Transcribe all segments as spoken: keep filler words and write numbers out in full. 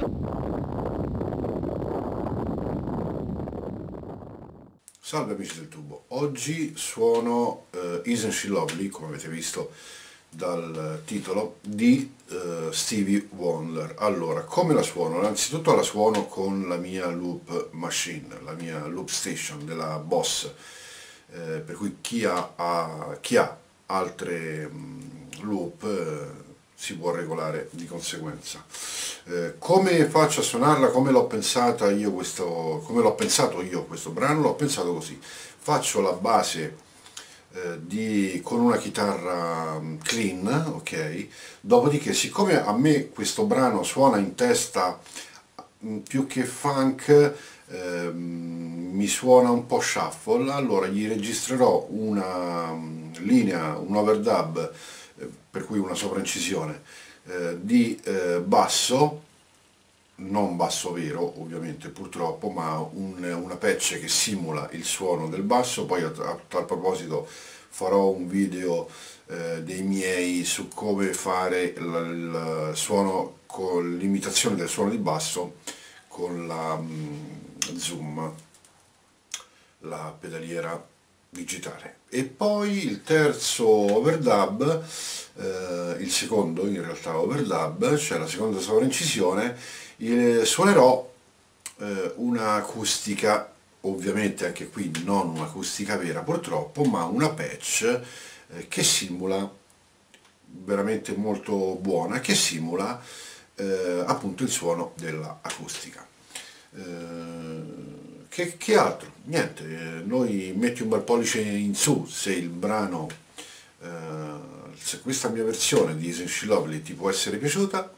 Salve amici del tubo, oggi suono uh, Isn't She Lovely, come avete visto dal titolo, di uh, Stevie Wonder. Allora, come la suono? Innanzitutto la suono con la mia loop machine, la mia loop station della Boss, eh, per cui chi ha, ha, chi ha altre um, loop eh, si può regolare di conseguenza. Eh, come faccio a suonarla, come l'ho pensata io questo, come l'ho pensato io questo brano? L'ho pensato così: faccio la base eh, di, con una chitarra clean, ok? Dopodiché, siccome a me questo brano suona in testa più che funk, eh, mi suona un po' shuffle, allora gli registrerò una linea, un overdub, eh, per cui una sovraincisione eh, di eh, basso, non basso vero ovviamente purtroppo, ma un, una patch che simula il suono del basso. Poi a, a tal proposito farò un video eh, dei miei su come fare il, il suono con l'imitazione del suono di basso con la um, Zoom, la pedaliera digitale. E poi il terzo overdub, eh, il secondo in realtà overdub, cioè la seconda sovraincisione, eh, suonerò eh, un'acustica, ovviamente anche qui non un'acustica vera purtroppo, ma una patch eh, che simula, veramente molto buona, che simula eh, appunto il suono dell'acustica. Eh, che, che altro? Niente, eh, noi metti un bel pollice in su se il brano, eh, se questa mia versione di Isn't She Lovely ti può essere piaciuta.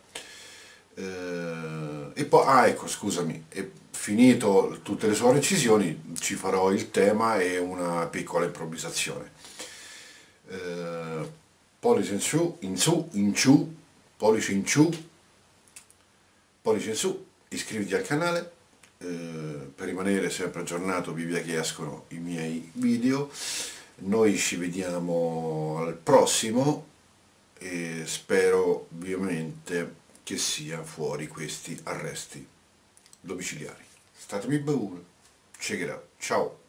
Eh, e poi, ah ecco, scusami, e finito tutte le sue incisioni ci farò il tema e una piccola improvvisazione. Eh, pollice in su, in su, in giù, pollice in giù, pollice in su, iscriviti al canale eh, per rimanere sempre aggiornato via che escono i miei video. Noi ci vediamo al prossimo e spero ovviamente che sia fuori questi arresti domiciliari. Statemi buoni, check it out, ciao!